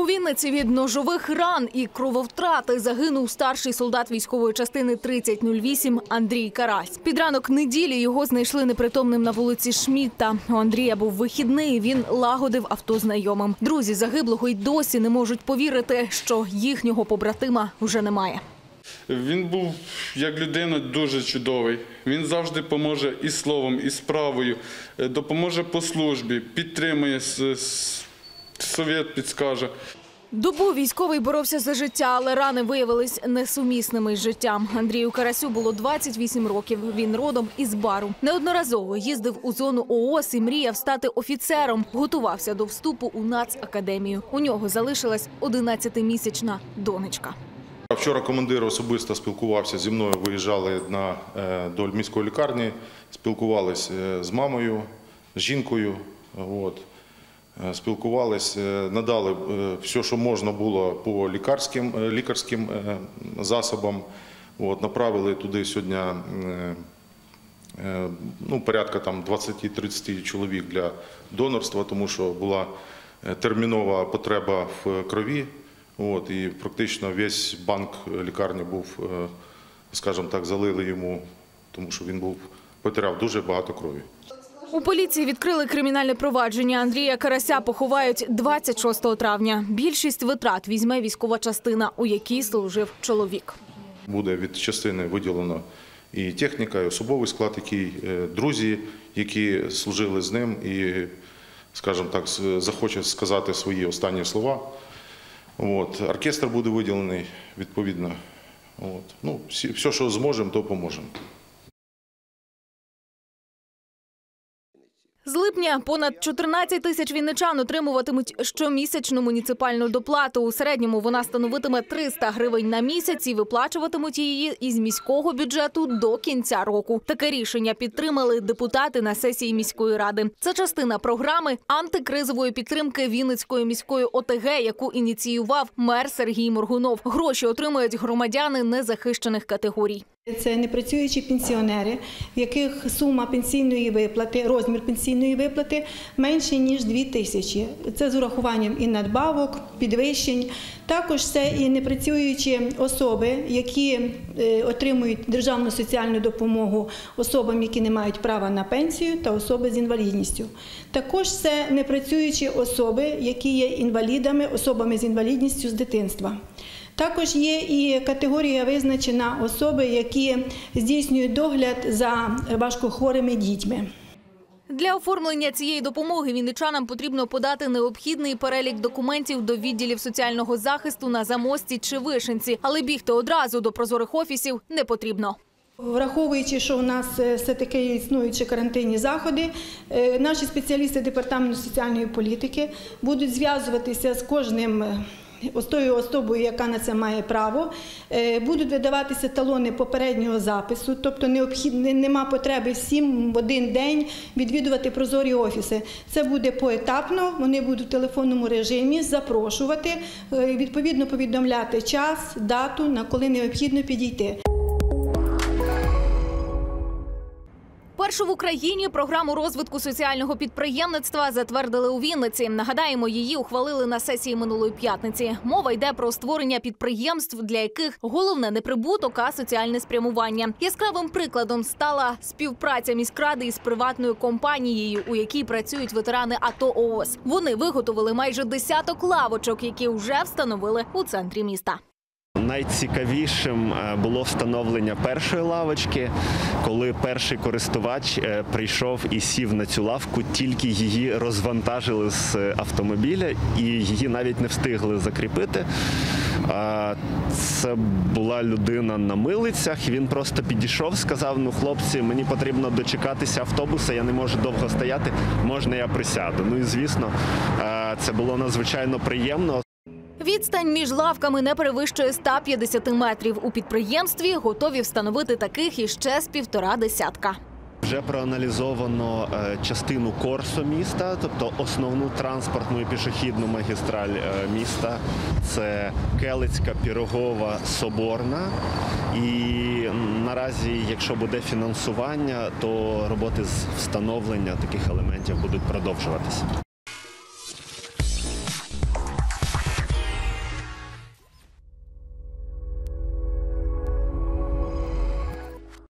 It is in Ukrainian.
У Вінниці від ножових ран і крововтрати загинув старший солдат військової частини 3008 Андрій Карась. Під ранок неділі його знайшли непритомним на вулиці Шмідта. У Андрія був вихідний, він лагодив авто знайомим. Друзі загиблого й досі не можуть повірити, що їхнього побратима вже немає. Він був, як людина, дуже чудовий. Він завжди поможе і словом, і справою, допоможе по службі, підтримує, совет підскаже. Добу військовий боровся за життя, але рани виявились несумісними з життям. Андрію Карасю було 28 років. Він родом із Бару. Неодноразово їздив у зону ООС і мріяв стати офіцером. Готувався до вступу у Нацакадемію. У нього залишилась 11-місячна донечка. Вчора командир особисто спілкувався зі мною, виїжджали до міської лікарні, спілкувалися з мамою, з жінкою. Спілкувалися, надали все, що можна було по лікарським засобам. Направили туди сьогодні порядка 20-30 чоловік для донорства, тому що була термінова потреба в крові. І практично весь банк лікарні був, скажімо так, залили йому, тому що він потеряв дуже багато крові. У поліції відкрили кримінальне провадження. Андрія Карася поховають 26 травня. Більшість витрат візьме військова частина, у якій служив чоловік. Буде від частини виділено і техніка, і особовий склад, друзі, які служили з ним і, скажімо так, захочуть сказати свої останні слова. Оркестр буде виділений відповідно. Все, що зможемо, то поможемо. З липня понад 14 тисяч вінничан отримуватимуть щомісячну муніципальну доплату. У середньому вона становитиме 300 гривень на місяць і виплачуватимуть її із міського бюджету до кінця року. Таке рішення підтримали депутати на сесії міської ради. Це частина програми антикризової підтримки Вінницької міської ОТГ, яку ініціював мер Сергій Моргунов. Гроші отримують громадяни незахищених категорій. Це непрацюючі пенсіонери, в яких сума пенсійної виплати, розмір пенсійної виплати менше, ніж 2 тисячі. Це з урахуванням і надбавок, підвищень. Також це і непрацюючі особи, які отримують державну соціальну допомогу особам, які не мають права на пенсію, та особи з інвалідністю. Також це непрацюючі особи, які є інвалідами, особами з інвалідністю з дитинства. Також є і категорія визначена особи, які здійснюють догляд за важкохворими дітьми. Для оформлення цієї допомоги вінничанам потрібно подати необхідний перелік документів до відділів соціального захисту на Замості чи Вишенці, але бігти одразу до прозорих офісів не потрібно. Враховуючи, що у нас все-таки існуючі карантинні заходи, наші спеціалісти Департаменту соціальної політики будуть зв'язуватися з кожним з тою особою, яка на це має право, будуть видаватися талони попереднього запису, тобто нема потреби всім в один день відвідувати прозорі офіси. Це буде поетапно, вони будуть в телефонному режимі запрошувати, відповідно повідомляти час, дату, на коли необхідно підійти. Першу в Україні програму розвитку соціального підприємництва затвердили у Вінниці. Нагадаємо, її ухвалили на сесії минулої п'ятниці. Мова йде про створення підприємств, для яких головне не прибуток, а соціальне спрямування. Яскравим прикладом стала співпраця міськради із приватною компанією, у якій працюють ветерани АТО-ООС. Вони виготовили майже десяток лавочок, які вже встановили у центрі міста. Найцікавішим було встановлення першої лавочки, коли перший користувач прийшов і сів на цю лавку, тільки її розвантажили з автомобіля і її навіть не встигли закріпити. Це була людина на милицях, він просто підійшов, сказав: "Ну, хлопці, мені потрібно дочекатися автобуса, я не можу довго стояти, можна я присяду?" І, звісно, це було надзвичайно приємно. Відстань між лавками не перевищує 150 метрів. У підприємстві готові встановити таких іще з 1,5 десятка. Вже проаналізовано частину Корсо міста, тобто основну транспортну і пішохідну магістраль міста. Це Келицька, Пірогова, Соборна. І наразі, якщо буде фінансування, то роботи з встановлення таких елементів будуть продовжуватися.